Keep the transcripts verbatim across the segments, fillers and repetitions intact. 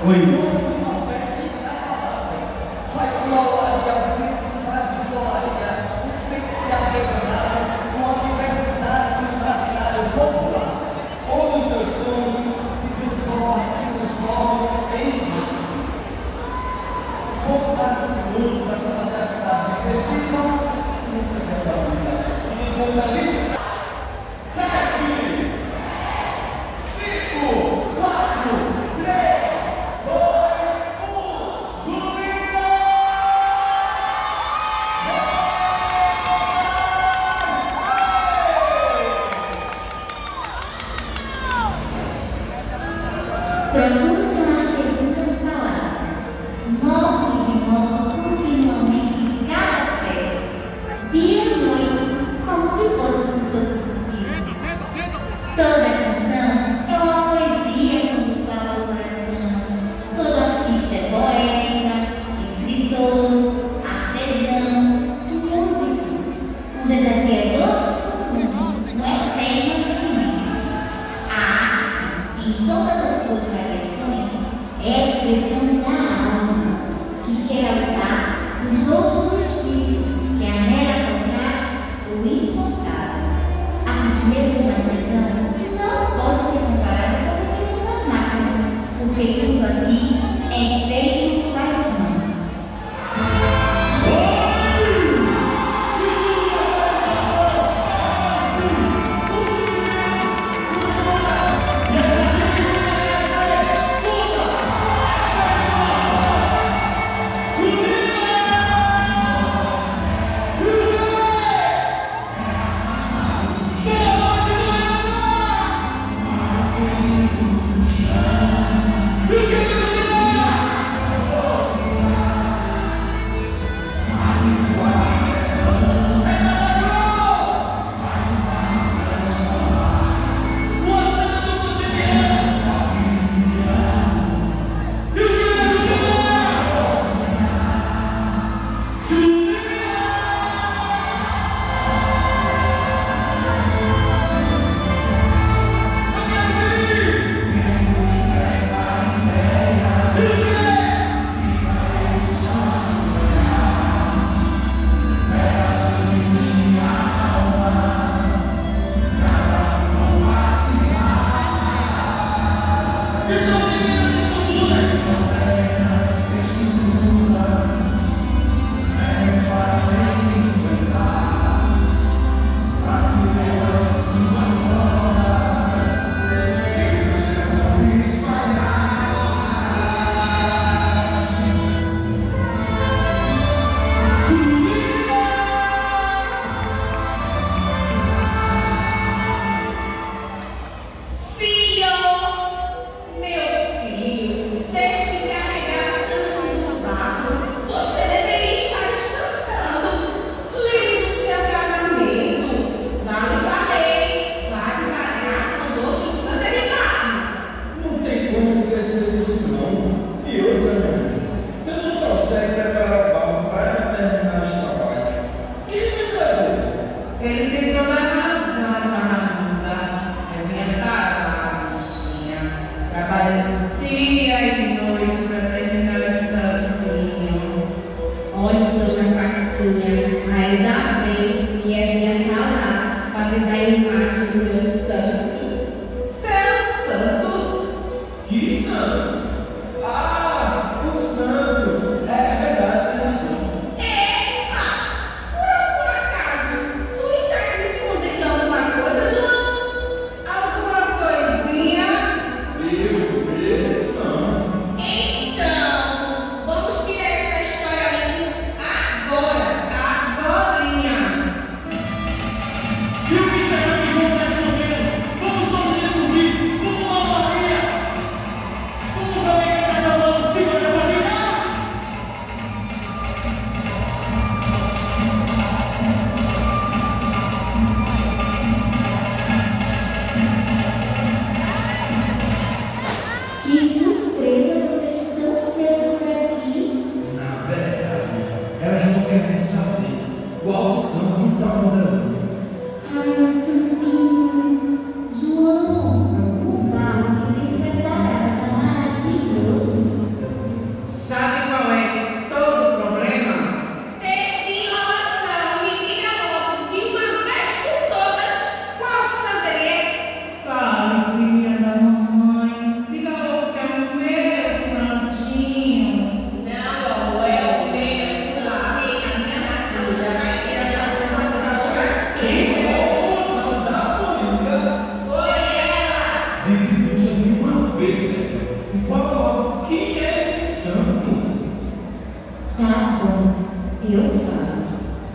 João, o barro que eles prepararam está maravilhoso.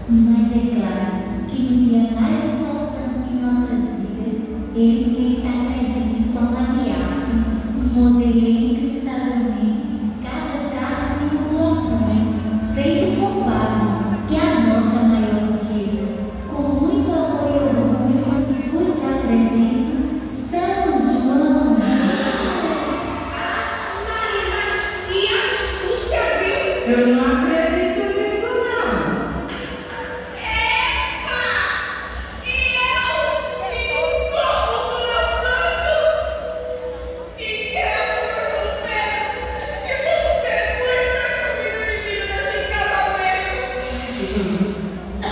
Mas é claro que no dia mais importante de nossas vidas, ele tem que estar presente em forma de arte, modelando incansavelmente cada traço de ondulações, feito com barro, que é a nossa maior riqueza. Com muito amor e orgulho, vos apresento São João. Mas que astúcia, viu? Eu não acredito nisso, não. Epa! E eu fico como do meu santo? Que criatura solteira! Que vou ter muita comida de vida nesse casamento!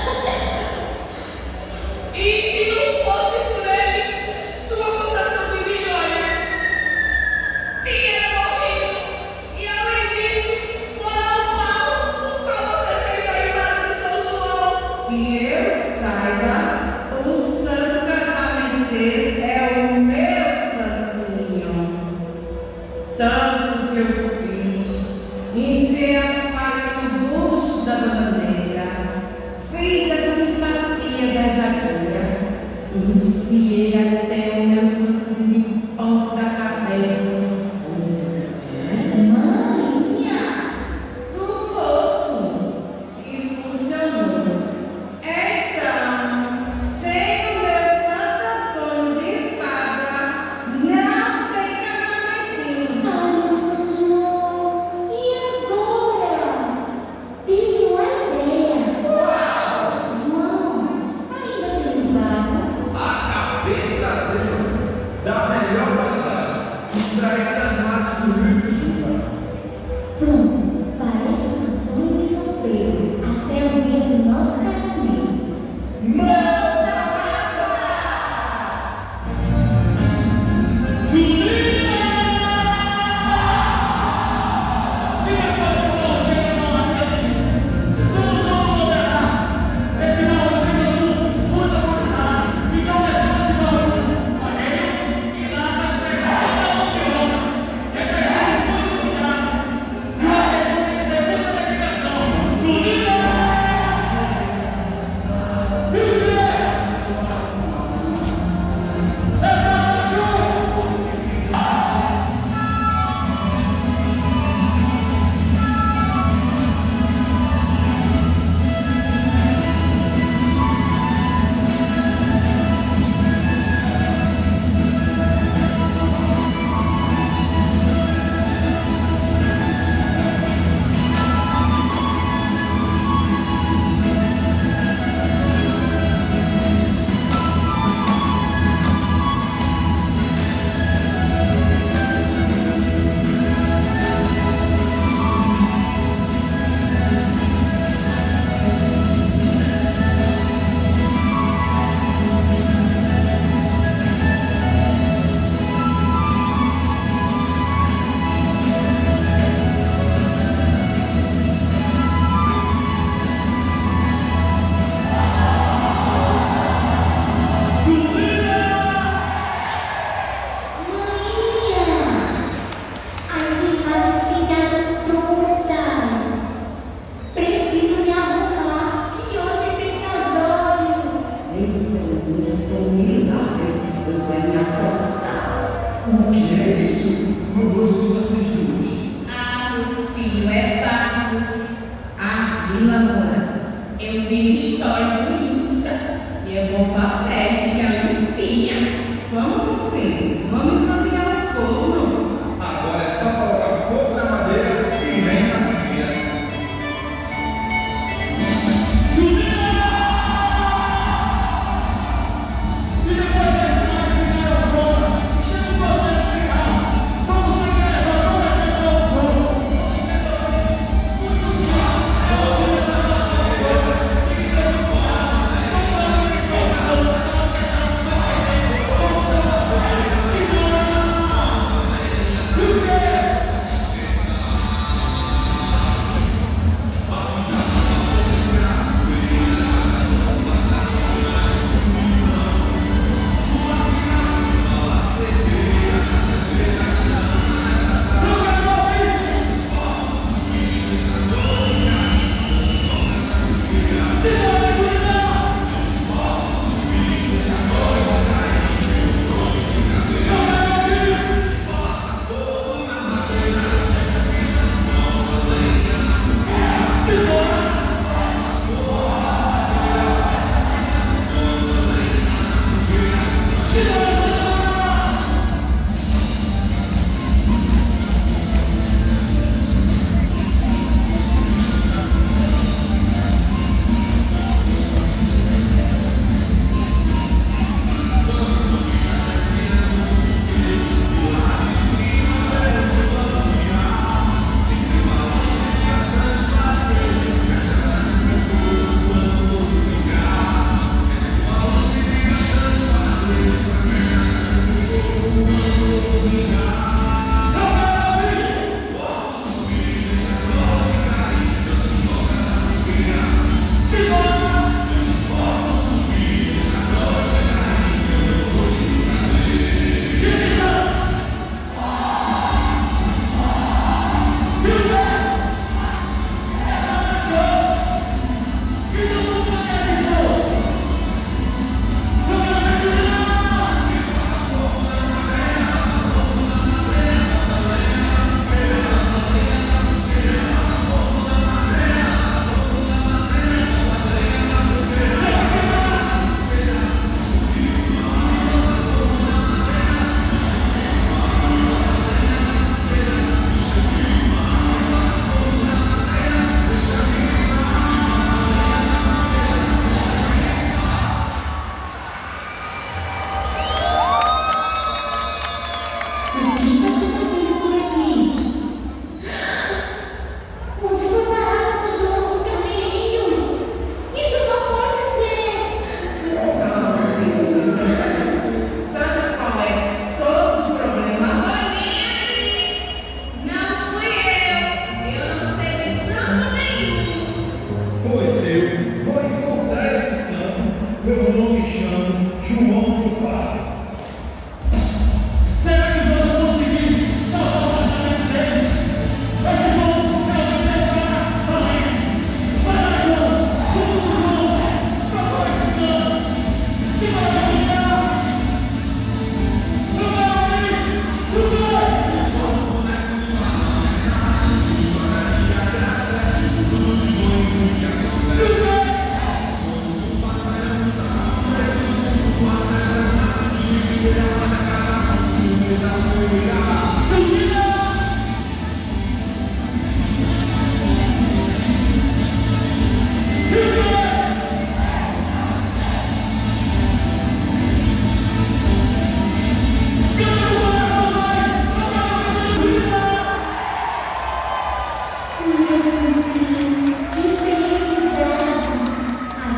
E se não fosse por ele, sua votação de milhões tinha morrido. E além disso, moral mal, por qual você fez a imagem de São João? Que eu saiba, o santo casamento dele é o meu santinho. Tanto que eu fiz, enfiei a faca no bucho da bandeira, fiz a simpatia das agulhas, enfiei até o meu santinho em ponta da cabeça no fundo. Mãinha! Do poço e funcionou. Então, sem o meu Santo Antônio de Pádua, não tem casamentinho. Ai, meu São João! E agora? Tive uma ideia! Uau! João, ainda tens água? Acabei trazendo da melhor qualidade, extraída das matas do Rio Pijuca. Pronto, farei Santo Antônio e São Pedro até o dia do nosso casamento. Mãos à massa! Mãinha! As imagens ficaram prontas. Preciso me arrumar, que hoje tem casório. Eita, isso foi um milagre. Eu vou me aprontar. O que é isso no rosto de vocês dois? Ah, meu filho, é barro. Argila, mãe. Eu vi história do Insta e é bom papel, fica limpinha. Vamos, meu filho. Vamos encaminhar o forno. Agora é só colocar fogo na madeira e lenha na fogueira. Thank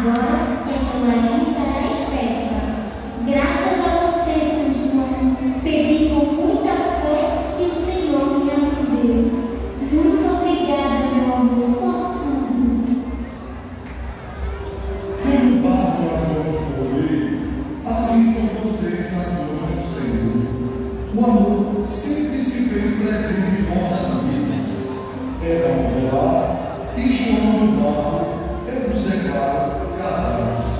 Agora é solarinho estará em festa. Graças a você, São João, pedi com muita fé e o Senhor me atendeu. Muito obrigada, meu amor, por tudo. Como barco nas mãos do oleiro, assim são vocês nas mãos do Senhor. O amor sempre se fez presente em nossas vidas. Era um lar e João no barco, eu vos declaro casados.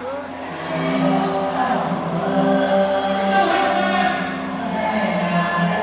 Não recebe!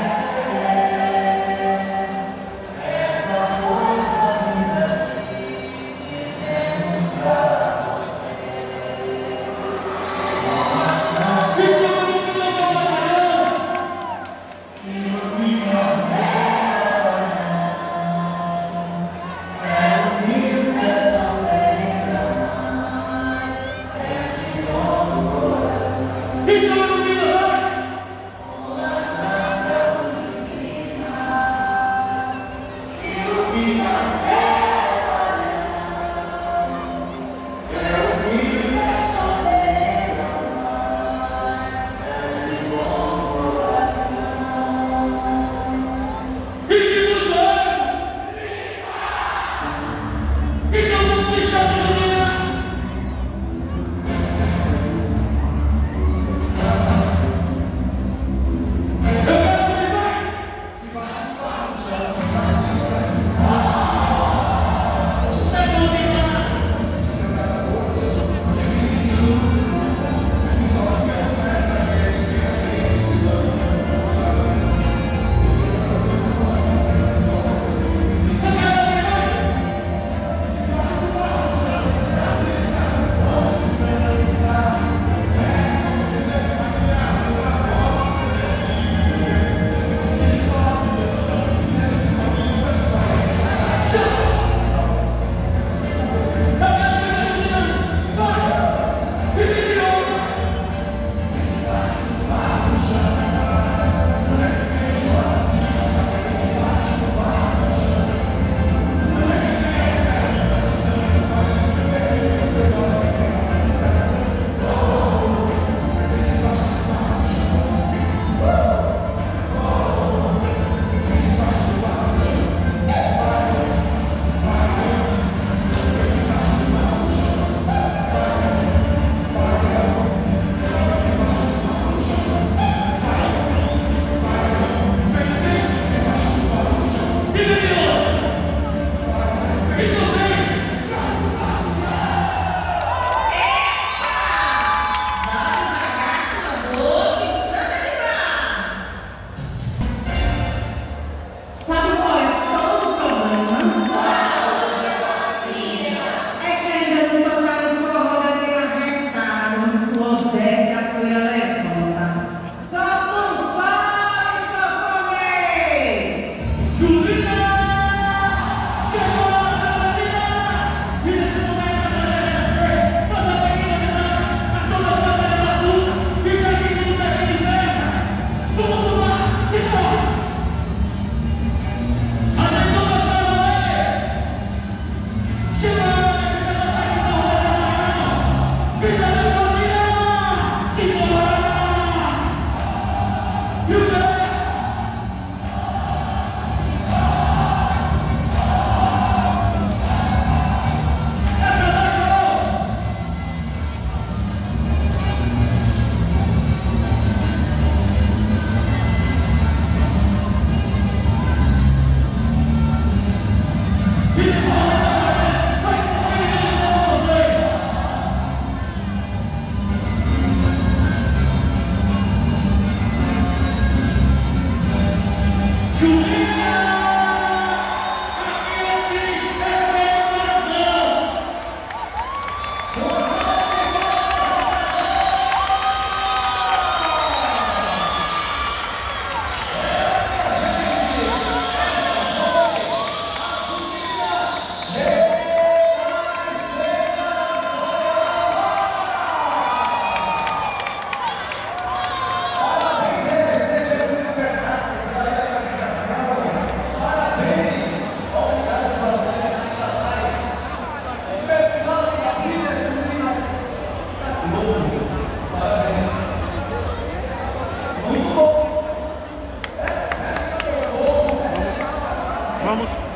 somos